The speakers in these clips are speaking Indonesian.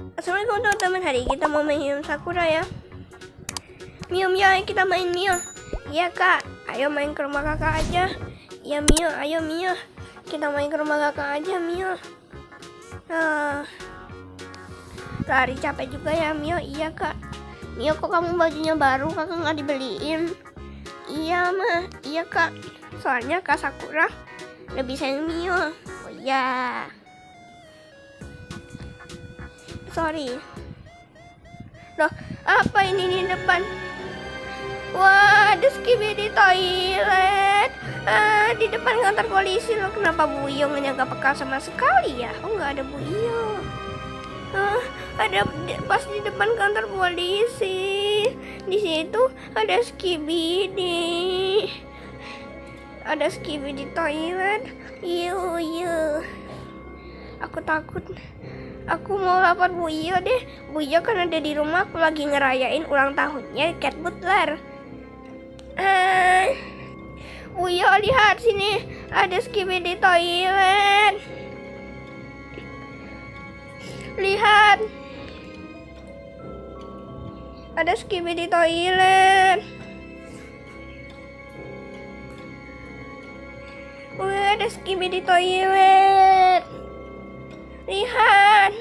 Assalamualaikum teman-teman, hari kita mau main Sakura ya. Mio, ayo kita main Mio. Iya kak, ayo main ke rumah kakak aja. Iya Mio, ayo Mio, kita main ke rumah kakak aja Mio. Lari capek juga ya Mio. Iya kak. Mio, kok kamu bajunya baru, kakak nggak dibeliin? Iya mah, iya kak, soalnya kak Sakura lebih sayang Mio. Oh iya, sorry. Loh, apa ini di depan? Wah, ada Skibidi toilet. Di depan kantor polisi loh. Kenapa Buyongnya nggak peka sama sekali ya? Oh, nggak ada Buyong. Ada pas di depan kantor polisi. Di situ ada Skibidi. Ada Skibidi toilet. Yuh. Aku takut. Aku mau lapor Buyo deh. Buyo kan ada di rumah. Aku lagi ngerayain ulang tahunnya Cat Butler. Buyo, lihat sini. Ada Skibidi toilet. Lihat. Ada Skibidi toilet. Ada Skibidi toilet. Lihat.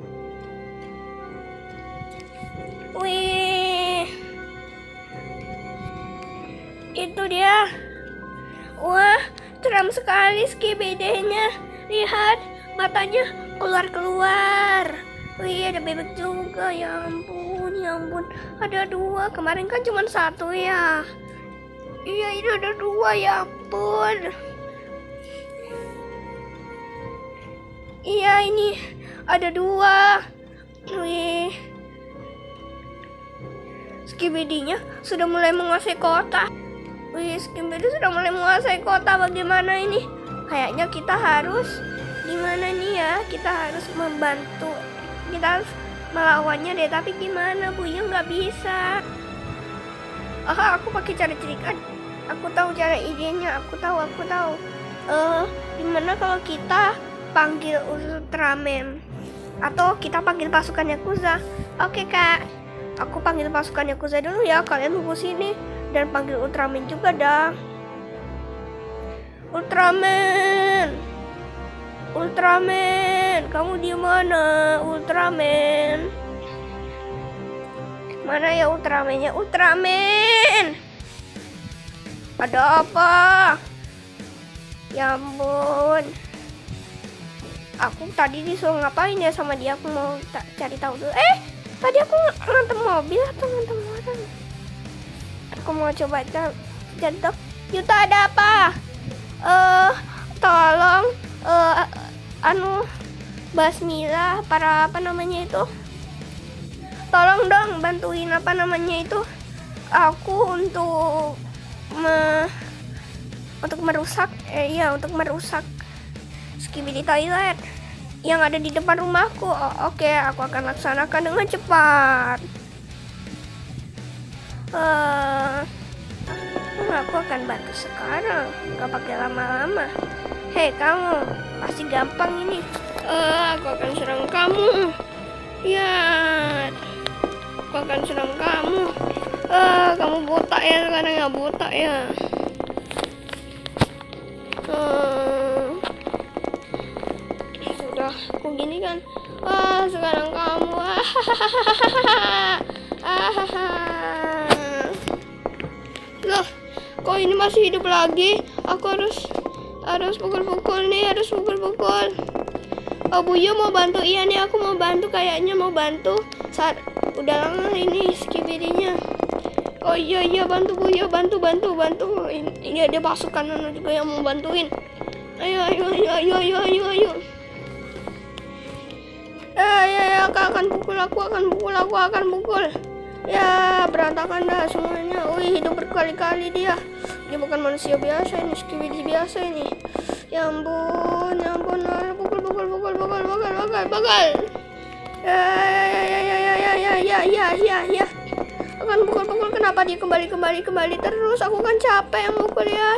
Wih. Itu dia. Wah, seram sekali Skibidi-nya. Lihat, matanya keluar. Wih, ada bebek juga. Ya ampun. Ada 2. Kemarin kan cuma 1 ya. Iya, ini ada 2. Ya ampun. Iya, ini ada 2. Wih. Skibidi-nya sudah mulai menguasai kota. Wih, Skibidi sudah mulai menguasai kota. Bagaimana ini? Kayaknya kita harus gimana nih ya? Kita harus membantu. Kita harus melawannya deh. Tapi gimana? Buyo nggak bisa. Aku pakai cara trikan. Aku tahu cara idenya. Aku tahu. Gimana kalau kita panggil Ultraman atau kita panggil pasukan Yakuza? Oke kak, aku panggil pasukan Yakuza dulu ya. Kalian tunggu sini dan panggil Ultraman juga dah. Ultraman, kamu di mana? Ultraman, mana ya Ultramannya? Ultraman, ada apa? Ya ampun. Aku tadi disuruh ngapain ya sama dia? Aku mau cari tahu dulu. Tadi aku ngantem mobil atau ngantem orang? Aku mau coba cari tahu. Yuta, ada apa? Tolong Basmila, para apa namanya itu? Tolong dong bantuin apa namanya itu? Aku untuk merusak Skibidi toilet yang ada di depan rumahku. Oke, aku akan laksanakan dengan cepat. Aku akan bantu sekarang, nggak pakai lama-lama. Hei kamu, pasti gampang ini. Aku akan serang kamu. Ya, aku akan serang kamu. Kamu botak ya, sekarang ya botak ya. Sudah aku gini kan. Sekarang kamu. Loh, kok ini masih hidup lagi? Aku harus pukul-pukul nih, harus pukul-pukul. Buyo mau bantu. Iya nih, aku mau bantu, kayaknya mau bantu. Udah lama ini Skibidi-nya. Oh iya, bantu Buyo, bantu. Ini ada pasukan juga yang mau bantuin. Ayo. Ya, aku akan pukul. Ya, berantakan dah semuanya. Wih, hidup berkali-kali dia. Dia bukan manusia biasa ini, Skibidi biasa ini. Ya ampun. Pukul. Ya. Akan pukul. Kenapa dia kembali terus? Aku kan capek yang mukul ya.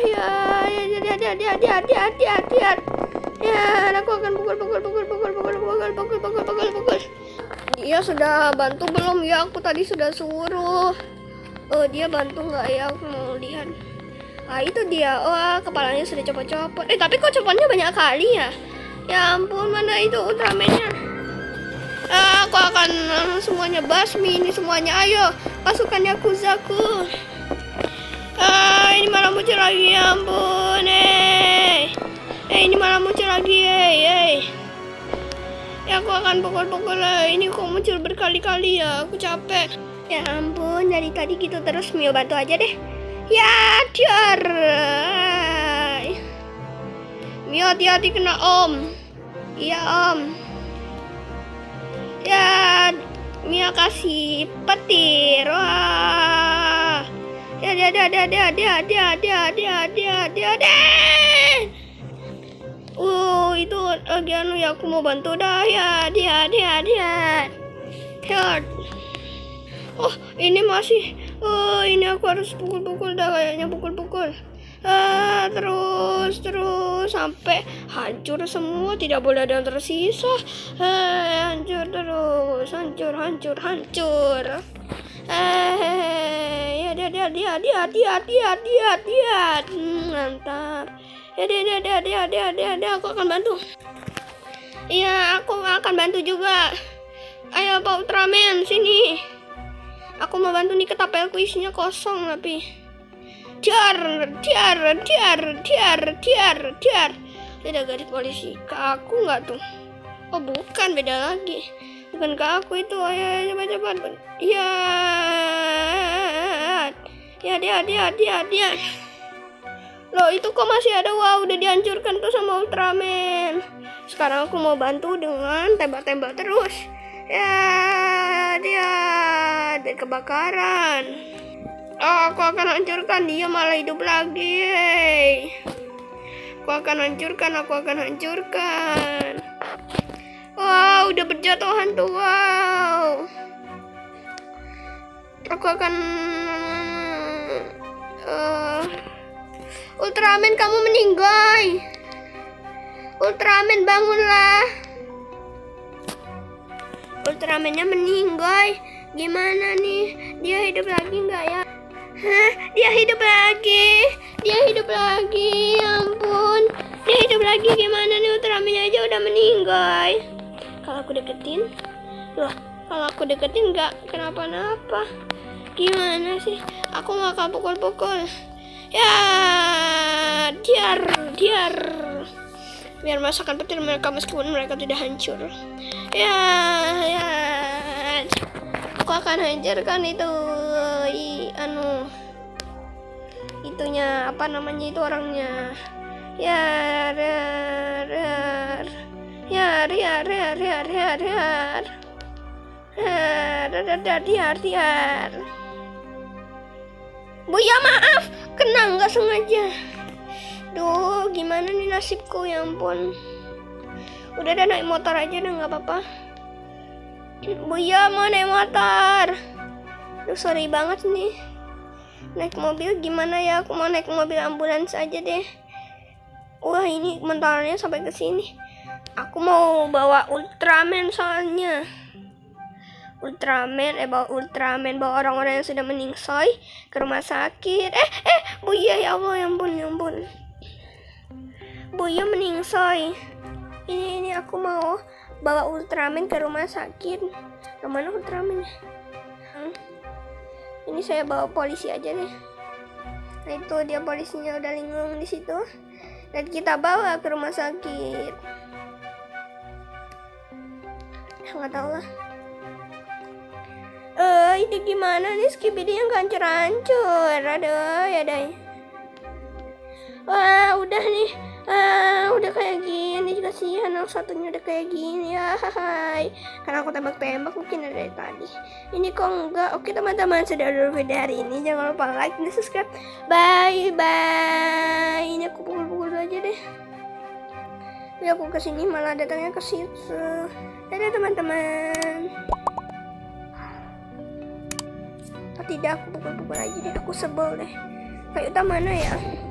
Ya, aku akan pukul. dia sudah bantu belum ya? Aku tadi sudah suruh. Oh, dia bantu nggak ya? Aku mau lihat. Ah, itu dia. Wah, kepalanya sudah copot-copot. Tapi kok copotnya banyak kali ya? Ya ampun, mana itu Ultraman-nya? Aku akan semuanya basmi ini semuanya. Ayo, pasukan Yakuzaku. Ini malah muncul lagi, ya ampun. Ini malah muncul lagi, Ya, aku akan pukul-pukul. Ini kok muncul berkali-kali ya? Aku capek. Ya ampun, dari tadi gitu terus. Mio bantu aja deh. Ya, dar. Mio hati-hati kena Om. Iya Om. Ya, Mio kasih petir. Wah. Ya, itu lagi ya, aku mau bantu dah ya. Dia. Oh, ini masih. Ini aku harus pukul-pukul dah kayaknya, pukul-pukul. Terus sampai hancur semua, tidak boleh ada yang tersisa. Hancur terus, hancur. Ya dia. Mantap. Dia, aku akan bantu. Iya, aku akan bantu juga. Ayo Pak Ultraman, sini. Aku mau bantu nih, ketapelku isinya kosong tapi. Dar. Tidak garis polisi. Ke aku nggak tuh? Oh bukan, beda lagi. Bukan ke aku itu. Ayo coba. Dia. Loh, itu kok masih ada? Wow, udah dihancurkan tuh sama Ultraman. Sekarang aku mau bantu dengan tembak-tembak terus. Ya, dia dan kebakaran. Oh, aku akan hancurkan, dia malah hidup lagi. Aku akan hancurkan. Wow, udah berjatuhan tuh. Wow. Aku akan Ultraman, kamu meninggal. Ultraman, bangunlah. Ultramannya meninggal. Gimana nih? Dia hidup lagi nggak ya? Hah? Dia hidup lagi. Ya ampun. Dia hidup lagi. Gimana nih? Ultramannya aja udah meninggal. Kalau aku deketin, nggak kenapa-napa. Gimana sih? Aku mau pukul-pukul. Ya, diar. Biar masakan petir mereka meskipun mereka tidak hancur. Ya. Aku akan hancurkan itu. Itunya apa namanya itu orangnya. Ya. Buya, maaf, kena nggak sengaja. Duh, gimana nih nasibku, ya ampun. Udah naik motor aja deh, nggak apa-apa. Buya mau naik motor. Duh, sorry banget nih. Naik mobil gimana ya? Aku mau naik mobil ambulans aja deh. Wah, ini mentalnya sampai ke sini. Aku mau bawa Ultraman soalnya. Ultraman bawa orang-orang yang sudah meninggal ke rumah sakit. Buya, ya Allah, ya ampun. Buya meninggal. Ini aku mau bawa Ultraman ke rumah sakit. Kemana Ultraman? Ini saya bawa polisi aja deh. Nah, itu dia polisinya udah linglung di situ. Dan kita bawa ke rumah sakit. Nggak tahu lah. Ini gimana nih, Skibidi yang hancur-hancur. Aduh, ya deh. Wah, udah nih. Udah kayak gini, kasihan yang satunya udah kayak gini ya. Karena aku tembak-tembak mungkin dari tadi. Ini kok enggak. Oke teman-teman, sudah dulu video hari ini. Jangan lupa like dan subscribe. Bye. Ini aku pukul-pukul aja deh. Ya, aku kesini malah datangnya ke situ. Dadah teman-teman. Tidak, aku pukul-pukul aja deh. Aku sebel deh. Kayak mana ya?